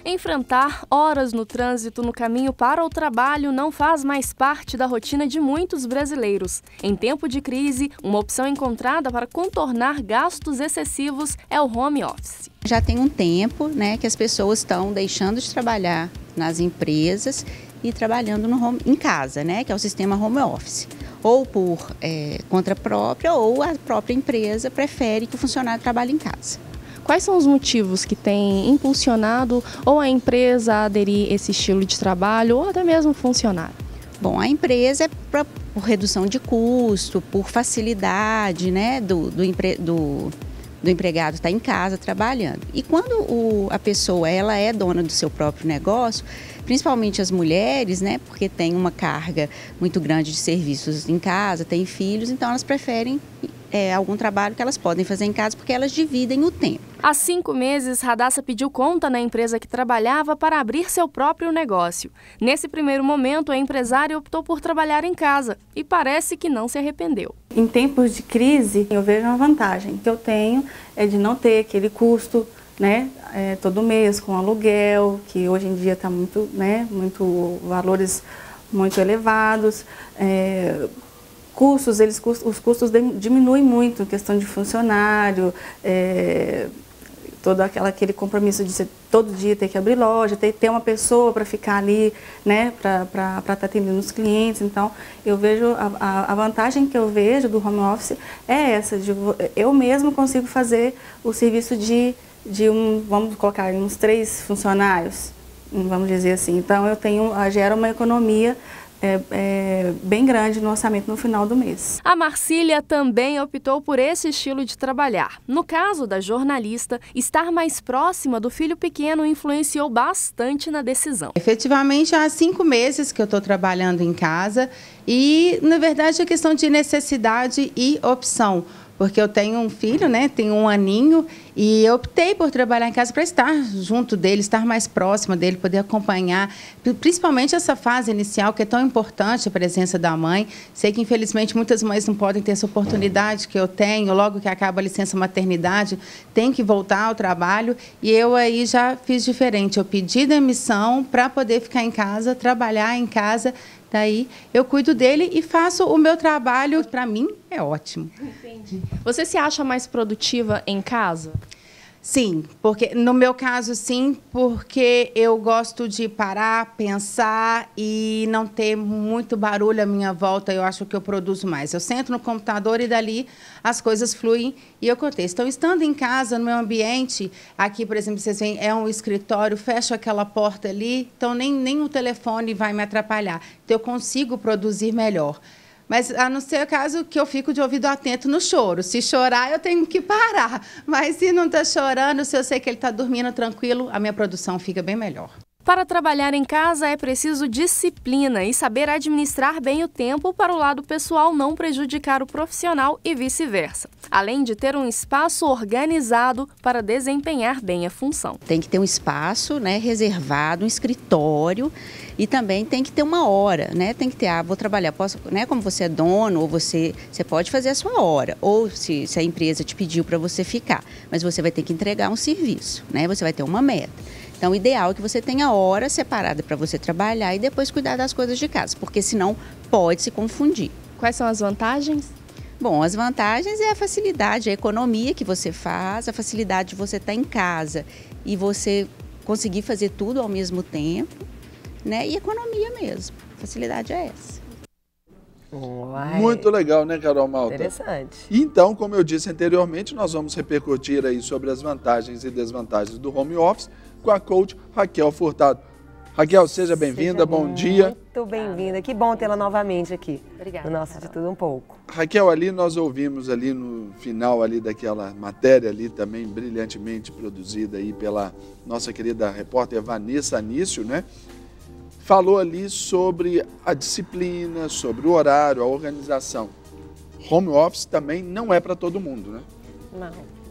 Enfrentar horas no trânsito no caminho para o trabalho não faz mais parte da rotina de muitos brasileiros. Em tempo de crise, uma opção encontrada para contornar gastos excessivos é o home office. Já tem um tempo, né, que as pessoas estão deixando de trabalhar nas empresas e trabalhando em casa, né, que é o sistema home office. Ou por conta própria, ou a própria empresa prefere que o funcionário trabalhe em casa. Quais são os motivos que têm impulsionado ou a empresa a aderir esse estilo de trabalho ou até mesmo funcionário? Bom, a empresa é por redução de custo, por facilidade, né, do empregado estar em casa trabalhando. E quando a pessoa ela é dona do seu próprio negócio, principalmente as mulheres, né, porque tem uma carga muito grande de serviços em casa, tem filhos, então elas preferem algum trabalho que elas podem fazer em casa porque elas dividem o tempo. Há 5 meses, Radassa pediu conta na empresa que trabalhava para abrir seu próprio negócio. Nesse primeiro momento, a empresária optou por trabalhar em casa e parece que não se arrependeu. Em tempos de crise, eu vejo uma vantagem que eu tenho é de não ter aquele custo, né, todo mês com aluguel, que hoje em dia está muito, né, valores muito elevados. Os custos diminuem muito em questão de funcionário, todo aquele compromisso de todo dia ter que abrir loja, ter uma pessoa para ficar ali, né, para estar atendendo os clientes. Então, eu vejo a vantagem que eu vejo do home office é essa, eu mesmo consigo fazer o serviço vamos colocar uns 3 funcionários, vamos dizer assim. Então, gera uma economia bem grande no orçamento no final do mês. A Marcília também optou por esse estilo de trabalhar. No caso da jornalista, estar mais próxima do filho pequeno influenciou bastante na decisão. Efetivamente, há 5 meses que eu estou trabalhando em casa e, na verdade, é questão de necessidade e opção. Porque eu tenho um filho, né, tenho 1 aninho, e eu optei por trabalhar em casa para estar junto dele, estar mais próxima dele, poder acompanhar, principalmente essa fase inicial, que é tão importante a presença da mãe. Sei que, infelizmente, muitas mães não podem ter essa oportunidade que eu tenho, logo que acaba a licença maternidade, tem que voltar ao trabalho, e eu aí já fiz diferente. Eu pedi demissão para poder ficar em casa, trabalhar em casa. Daí eu cuido dele e faço o meu trabalho. Para mim, é ótimo. Entendi. Você se acha mais produtiva em casa? Sim, porque no meu caso, sim, porque eu gosto de parar, pensar e não ter muito barulho à minha volta. Eu acho que eu produzo mais. Eu sento no computador e dali as coisas fluem e eu aconteço. Então, estando em casa, no meu ambiente, aqui, por exemplo, vocês veem, é um escritório, fecho aquela porta ali, então nem o telefone vai me atrapalhar. Então, eu consigo produzir melhor. Mas, a não ser o caso que eu fico de ouvido atento no choro. Se chorar, eu tenho que parar. Mas, se não está chorando, se eu sei que ele está dormindo tranquilo, a minha produção fica bem melhor. Para trabalhar em casa é preciso disciplina e saber administrar bem o tempo para o lado pessoal não prejudicar o profissional e vice-versa. Além de ter um espaço organizado para desempenhar bem a função. Tem que ter um espaço, né, reservado, um escritório e também tem que ter uma hora, né? Tem que ter, vou trabalhar, né, como você é dono ou você pode fazer a sua hora, ou se a empresa te pediu para você ficar, mas você vai ter que entregar um serviço, né? Você vai ter uma meta. Então, o ideal é que você tenha hora separada para você trabalhar e depois cuidar das coisas de casa, porque senão pode se confundir. Quais são as vantagens? Bom, as vantagens é a facilidade, a economia que você faz, a facilidade de você estar em casa e você conseguir fazer tudo ao mesmo tempo, né? E economia mesmo. A facilidade é essa. Uai, muito legal, né, Carol Malta? Interessante. Então, como eu disse anteriormente, nós vamos repercutir aí sobre as vantagens e desvantagens do home office com a coach Raquel Furtado. Raquel, seja bem-vinda, bom dia. Muito bem-vinda, que bom tê-la novamente aqui. Obrigada, no nosso Carol. De Tudo Um Pouco. Raquel, ali nós ouvimos ali no final ali daquela matéria ali também brilhantemente produzida aí pela nossa querida repórter Vanessa Anício, né? Falou ali sobre a disciplina, sobre o horário, a organização. Home office também não é para todo mundo, né? Não,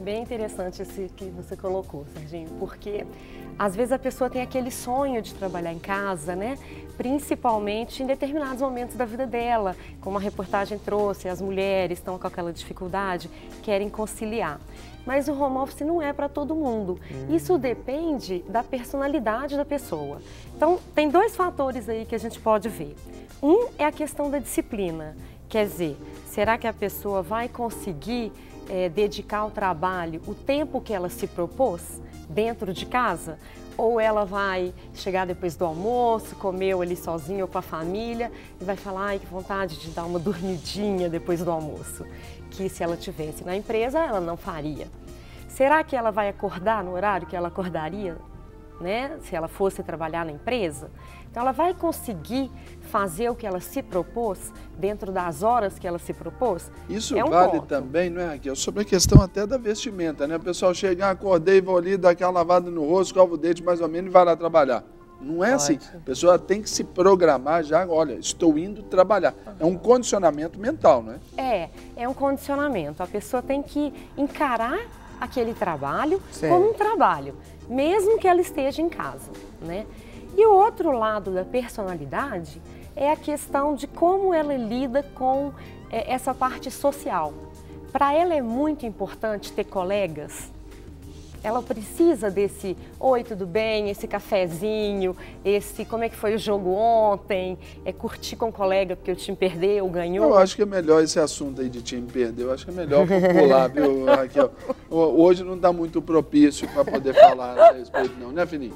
Bem interessante esse que você colocou, Serginho, porque às vezes a pessoa tem aquele sonho de trabalhar em casa, né? Principalmente em determinados momentos da vida dela, como a reportagem trouxe, as mulheres estão com aquela dificuldade, querem conciliar. Mas o home office não é para todo mundo. Isso depende da personalidade da pessoa. Então, tem dois fatores aí que a gente pode ver. Um é a questão da disciplina. Quer dizer, será que a pessoa vai conseguir dedicar ao trabalho o tempo que ela se propôs dentro de casa? Ou ela vai chegar depois do almoço, comer ali sozinha ou com a família e vai falar, ai, que vontade de dar uma dormidinha depois do almoço, que se ela tivesse na empresa, ela não faria. Será que ela vai acordar no horário que ela acordaria, né, se ela fosse trabalhar na empresa? Então, ela vai conseguir fazer o que ela se propôs dentro das horas que ela se propôs? Isso vale também, não é, Raquel? Sobre a questão até da vestimenta, né? O pessoal chega, acordei, vou ali, dar aquela lavada no rosto, escova o dente mais ou menos e vai lá trabalhar. Não é assim. A pessoa tem que se programar já, olha, estou indo trabalhar. É um condicionamento mental, não é? É um condicionamento. A pessoa tem que encarar aquele trabalho como um trabalho, mesmo que ela esteja em casa, né? E o outro lado da personalidade é a questão de como ela lida com essa parte social. Para ela é muito importante ter colegas. Ela precisa desse, oi, tudo bem, esse cafezinho, esse, como é que foi o jogo ontem, curtir com o colega porque o time perdeu, ganhou. Eu acho que é melhor esse assunto aí de time perdeu, eu acho que é melhor pular, viu, Raquel? Hoje não está muito propício para poder falar a respeito não, né, Fininho?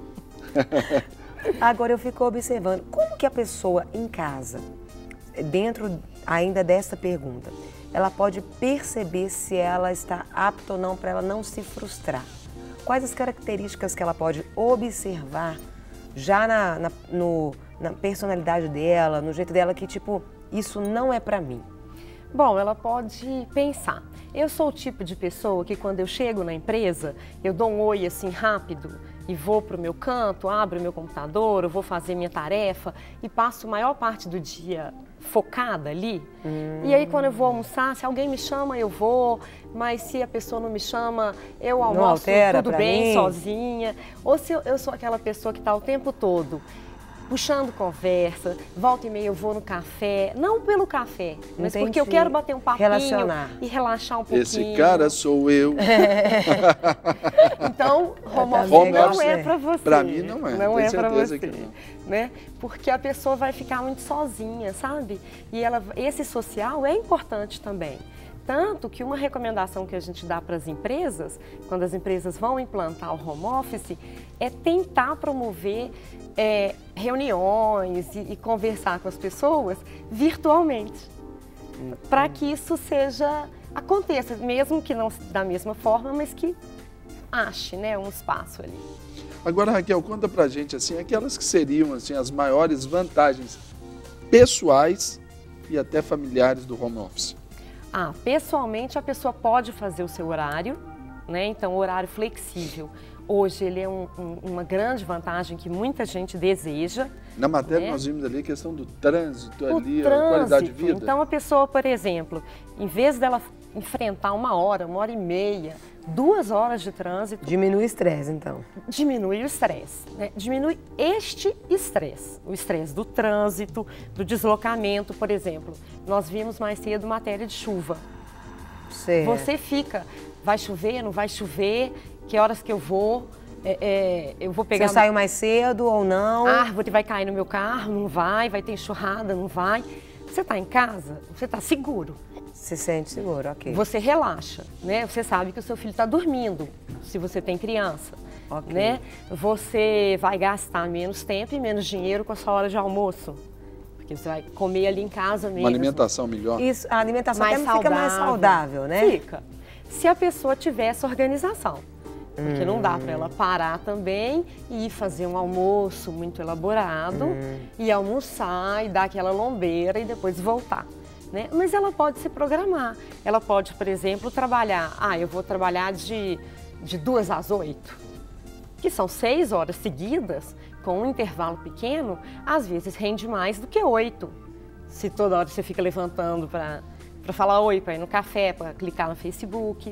Agora eu fico observando, como que a pessoa em casa, dentro ainda dessa pergunta, ela pode perceber se ela está apta ou não para ela não se frustrar? Quais as características que ela pode observar já na personalidade dela, no jeito dela que tipo, isso não é para mim? Bom, ela pode pensar. Eu sou o tipo de pessoa que quando eu chego na empresa, eu dou um oi assim rápido e vou para o meu canto, abro o meu computador, eu vou fazer minha tarefa e passo a maior parte do dia focada ali. E aí quando eu vou almoçar, se alguém me chama, eu vou, mas se a pessoa não me chama, eu almoço tudo bem, sozinha. Ou se eu sou aquela pessoa que está o tempo todo puxando conversa, volta e meia eu vou no café, não pelo café, mas porque eu quero bater um papinho e relaxar um pouquinho. Esse cara sou eu. Então, home office não é para você. Para mim não é. Não é para você, que não. Né? Porque a pessoa vai ficar muito sozinha, sabe? E esse social é importante também. Tanto que uma recomendação que a gente dá para as empresas, quando as empresas vão implantar o home office, é tentar promover reuniões e conversar com as pessoas virtualmente, para que isso aconteça, mesmo que não da mesma forma, mas que ache, né, um espaço ali. Agora, Raquel, conta pra gente assim, aquelas que seriam assim, as maiores vantagens pessoais e até familiares do home office. Pessoalmente, a pessoa pode fazer o seu horário, né? Então, o horário flexível. Hoje, ele é uma grande vantagem que muita gente deseja. Na matéria, nós vimos ali a questão do trânsito, a qualidade de vida. Então, a pessoa, por exemplo, em vez dela enfrentar 1 hora, 1h30, 2 horas de trânsito... Diminui o estresse, então. Diminui o estresse, né? Diminui este estresse. O estresse do trânsito, do deslocamento, por exemplo. Nós vimos mais cedo matéria de chuva. Certo. Você fica, vai chover, não vai chover, que horas que eu vou... eu vou pegar... Se eu saio mais cedo ou não? A árvore vai cair no meu carro, não vai ter enxurrada, não vai. Você está em casa, você está seguro. Se sente seguro, ok. Você relaxa, né? Você sabe que o seu filho está dormindo, se você tem criança, né? Você vai gastar menos tempo e menos dinheiro com a sua hora de almoço, porque você vai comer ali em casa mesmo. Uma alimentação melhor. Isso, a alimentação fica mais saudável, né? Fica. Se a pessoa tiver essa organização. Porque não dá para ela parar também e ir fazer um almoço muito elaborado e almoçar e dar aquela lombeira e depois voltar. Né? Mas ela pode se programar. Ela pode, por exemplo, trabalhar. Eu vou trabalhar de 2 às 8, que são 6 horas seguidas, com um intervalo pequeno, às vezes rende mais do que 8. Se toda hora você fica levantando para falar oi, para ir no café, para clicar no Facebook.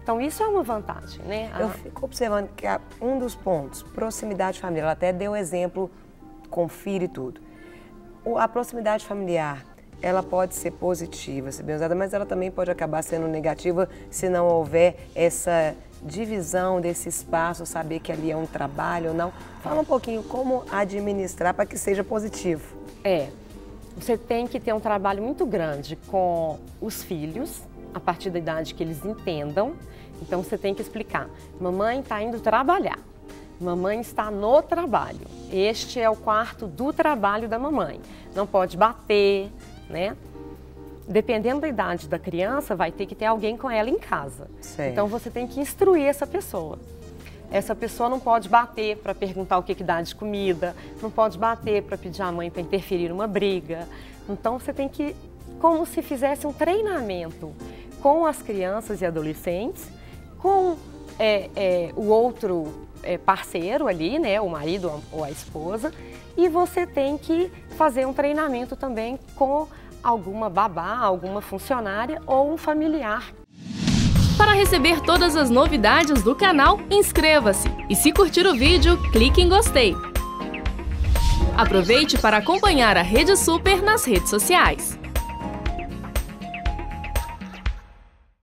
Então, isso é uma vantagem, né? Eu fico observando que um dos pontos, proximidade familiar, ela até deu exemplo com filho e tudo. A proximidade familiar, ela pode ser positiva, se bem usada, mas ela também pode acabar sendo negativa se não houver essa divisão desse espaço, saber que ali é um trabalho ou não. Fala um pouquinho como administrar para que seja positivo. Você tem que ter um trabalho muito grande com os filhos, a partir da idade que eles entendam. Então, você tem que explicar, mamãe está indo trabalhar, mamãe está no trabalho, este é o quarto do trabalho da mamãe, não pode bater, né? Dependendo da idade da criança, vai ter que ter alguém com ela em casa. Certo. Então, você tem que instruir essa pessoa. Essa pessoa não pode bater para perguntar o que dá de comida, não pode bater para pedir à mãe para interferir numa briga. Então, você tem que, como se fizesse um treinamento com as crianças e adolescentes, com o outro parceiro ali, né, o marido ou a esposa, e você tem que fazer um treinamento também com alguma babá, alguma funcionária ou um familiar. Para receber todas as novidades do canal, inscreva-se e se curtir o vídeo, clique em gostei. Aproveite para acompanhar a Rede Super nas redes sociais.